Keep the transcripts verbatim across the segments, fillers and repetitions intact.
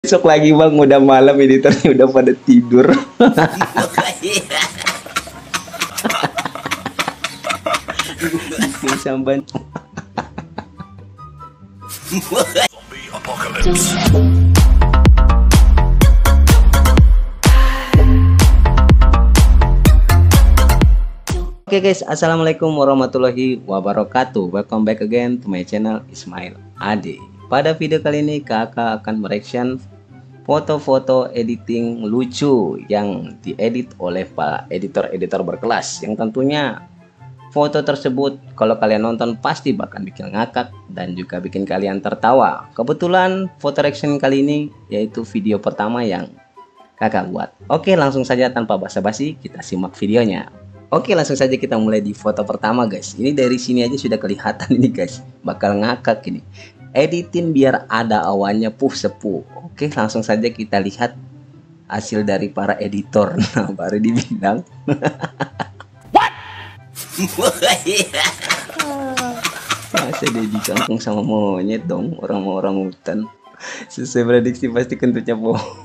Besok lagi bang, udah malam, editornya udah pada tidur. Bisa bantu. Oke okay guys, assalamualaikum warahmatullahi wabarakatuh. Welcome back again to my channel Ismail Ade. Pada video kali ini kakak akan mereaction foto-foto editing lucu yang diedit oleh para editor-editor berkelas, yang tentunya foto tersebut kalau kalian nonton pasti bakal bikin ngakak dan juga bikin kalian tertawa. Kebetulan foto reaction kali ini yaitu video pertama yang kakak buat. Oke, langsung saja tanpa basa-basi kita simak videonya. Oke, langsung saja kita mulai di foto pertama guys. Ini dari sini aja sudah kelihatan ini guys, bakal ngakak ini. Editin biar ada awannya puh sepuh. Oke, langsung saja kita lihat hasil dari para editor. Nah, baru dibilang. What? Masa dia dikangkung sama monyet dong, orang-orang hutan. Sesuai prediksi pasti kentutnya bohong.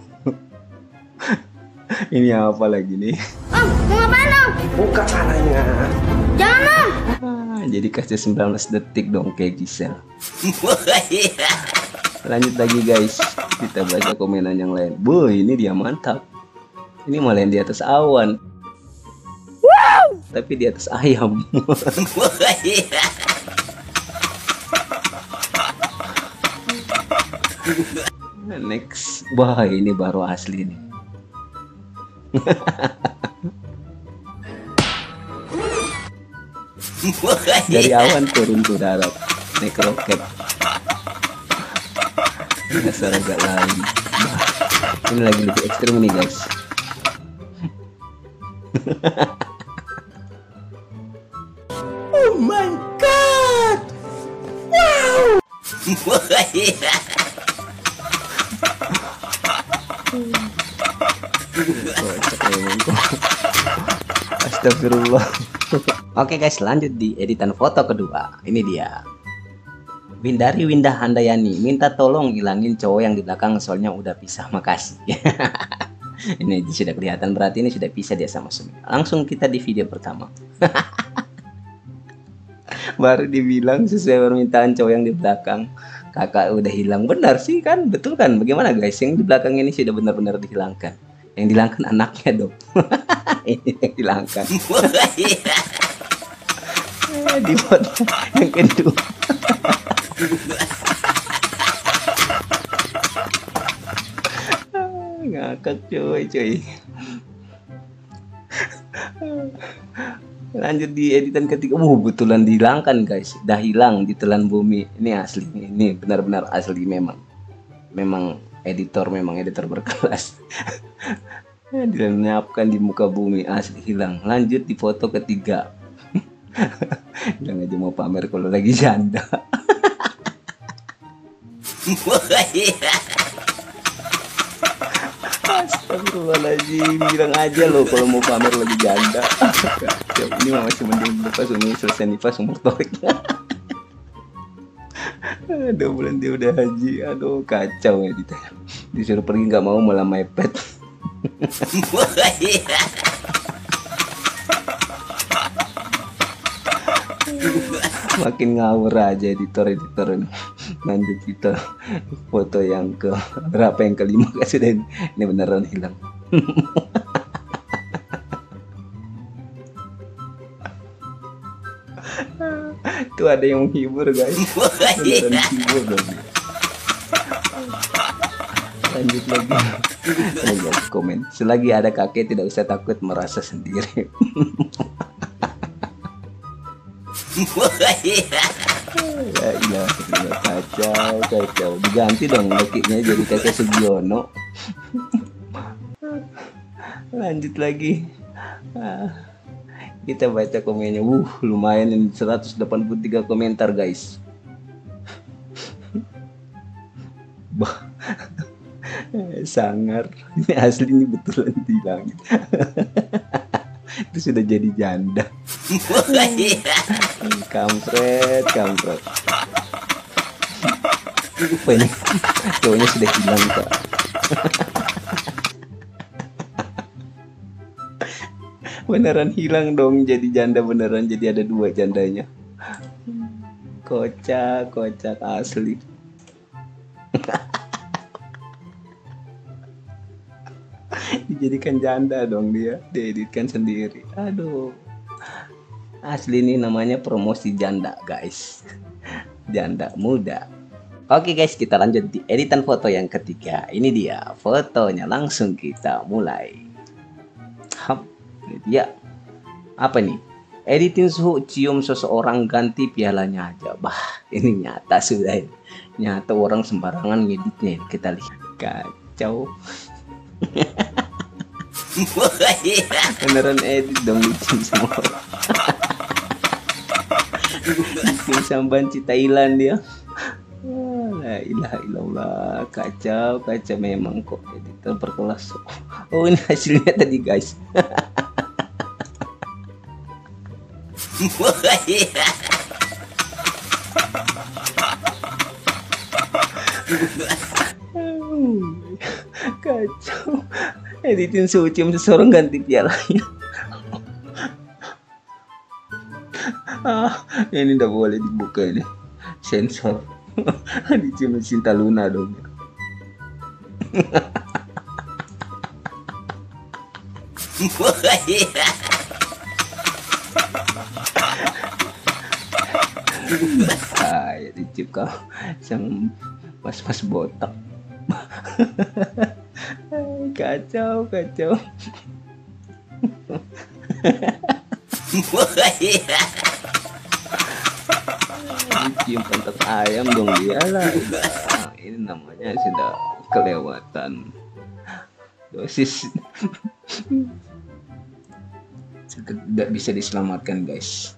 Ini apa lagi nih? Om, mau ngapain om? Buka caranya. Jangan om. Ah, jadi kasih sembilan belas detik dong kayak Gisel. Lanjut lagi guys, kita baca komenan yang lain. Boy, ini dia mantap. Ini malah yang di atas awan. Wow! Tapi di atas ayam. Next, wah ini baru asli nih. Dari awan turun ke darat, naik roket. Dasar agak lain. Ini lagi lebih ekstrim nih guys. Oh my god! Wow! Astagfirullah. Oke guys, lanjut di editan foto kedua. Ini dia. Windari Windah Handayani minta tolong hilangin cowok yang di belakang soalnya udah pisah, makasih. Ini sudah kelihatan, berarti ini sudah pisah dia sama Sumi. Langsung kita di video pertama. Baru dibilang sesuai permintaan cowok yang di belakang. Kakak udah hilang, benar sih kan, betul kan? Bagaimana guys, yang di belakang ini sudah benar-benar dihilangkan. Yang dihilangkan anaknya dong. Ini yang dihilangkan. Di foto yang kedua. Ngakak cuy cuy. Lanjut di editan ketiga. Uh, betulan dihilangkan guys. Dah hilang ditelan bumi. Ini asli. Ini benar-benar asli memang. Memang editor, memang editor berkelas. Dilenyapkan di muka bumi, asli hilang. Lanjut di foto ketiga. Bilang aja mau pamer kalau lagi janda. Astagfirullahaladzim, bilang aja loh kalau mau pamer lagi janda. Ini mah masih mending lepas umur selesai nikah umur torik. Dua bulan dia udah haji, aduh kacau ya ditanya. Disuruh pergi nggak mau, malah mepet. Makin ngawur aja editor-editor ini. Lanjut kita foto yang ke berapa, yang kelima kan sudah, ini beneran hilang. Tuh ada yang menghibur guys, beneran menghibur dong. Lanjut lagi. Lihat komen, selagi ada kakek tidak usah takut merasa sendiri. Ya iya, kacau kacau. Diganti dong kakeknya jadi kakek Sugiono. Lanjut lagi. Kita baca komennya. Uh, lumayan ini, seratus delapan puluh tiga komentar guys. Bah. Sangar. Ini asli, ini betulan di langit. Itu sudah jadi janda. Kampret, kampret. Apa ini? Cowoknya sudah hilang kak. Beneran hilang dong, jadi janda beneran, jadi ada dua jandanya. Kocak, kocak asli. Dijadikan janda dong dia, dieditkan sendiri. Aduh. Asli ini namanya promosi janda, guys. Janda muda. Oke guys, kita lanjut di editan foto yang ketiga. Ini dia fotonya, langsung kita mulai. Hap, ini dia. Apa nih? Editing suhu cium seseorang ganti pialanya aja. Bah, ini nyata sudah ini. Nyata orang sembarangan ngeditnya. Kita lihat. Kacau. Beneran edit dong, dicium semua orang. Bikin sambanci Thailand dia. La ilaha illallah, kacau, kacau memang kok editor berkelas. Oh, ini hasilnya tadi guys. Kacau, editin cium seseorang ganti pialanya. Ah, ini udah boleh dibuka ini, sensor. Dicium Cinta Luna dong. Ah, ya dicium kau sang mas-mas botak. Kacau, kacau. Cium pantat ayam dong dia lah. Nah, ini namanya sudah kelewatan dosis. Tidak bisa diselamatkan guys.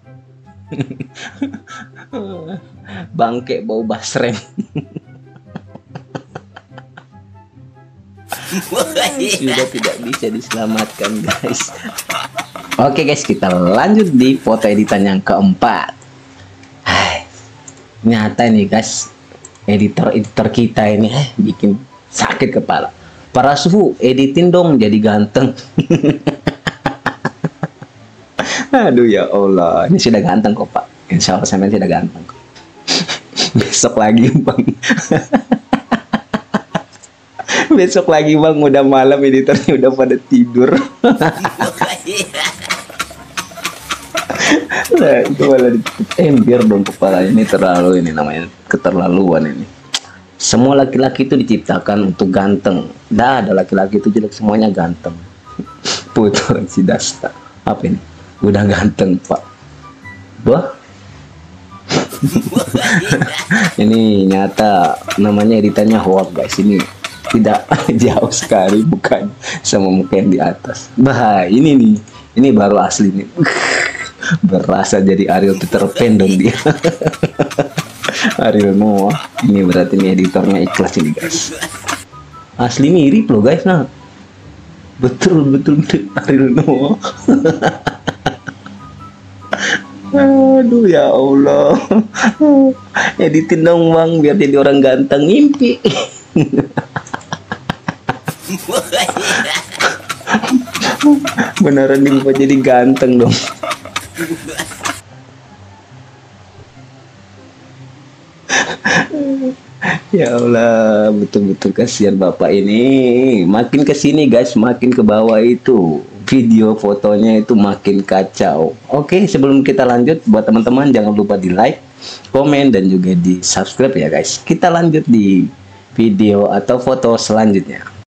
Bangke bau basreng. Sudah tidak bisa diselamatkan guys. Oke guys, kita lanjut di foto editan yang keempat. Nyata nih guys, editor-editor kita ini eh, bikin sakit kepala. Para suhu, editin dong jadi ganteng. Aduh ya Allah, ini sudah ganteng kok Pak. Insya Allah saya tidak ganteng kok. Besok lagi bang. Besok lagi bang, udah malam, editornya udah pada tidur. Nah, itu malah ember dong kepala ini, terlalu ini namanya keterlaluan ini. Semua laki-laki itu diciptakan untuk ganteng. Dah ada laki-laki itu jelek, semuanya ganteng. Putra si Dasta. Apa ini? Udah ganteng Pak. Wah. Ini nyata namanya editannya hoax guys. Ini tidak jauh sekali bukan sama muka yang di atas. Bah, ini nih. Ini baru asli nih. Berasa jadi Ariel Peter Pan dong dia. Ariel Noah. Ini berarti nih editornya ikhlas ini guys. Asli mirip loh guys. Nah, betul betul, betul Ariel Noah. Aduh ya Allah. Editin dong bang biar jadi orang ganteng, ngimpi. Beneran dibuat jadi ganteng dong. Ya Allah, betul-betul kasihan bapak ini. Makin ke sini guys, makin ke bawah itu video fotonya itu makin kacau. Oke, sebelum kita lanjut, buat teman-teman jangan lupa di like, komen, dan juga di subscribe ya guys. Kita lanjut di video atau foto selanjutnya.